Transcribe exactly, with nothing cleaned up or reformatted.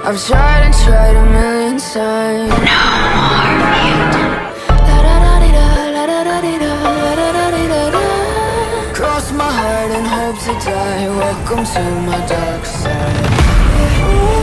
I've tried and tried a million times. No more mute. Cross my heart and hope to die. Welcome to my dark side.